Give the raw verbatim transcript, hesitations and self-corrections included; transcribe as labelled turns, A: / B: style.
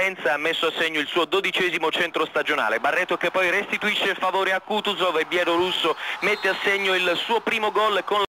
A: Faenza ha messo a segno il suo dodicesimo centro stagionale. Barreto che poi restituisce il favore a Kutuzov e Bielorusso mette a segno il suo primo gol con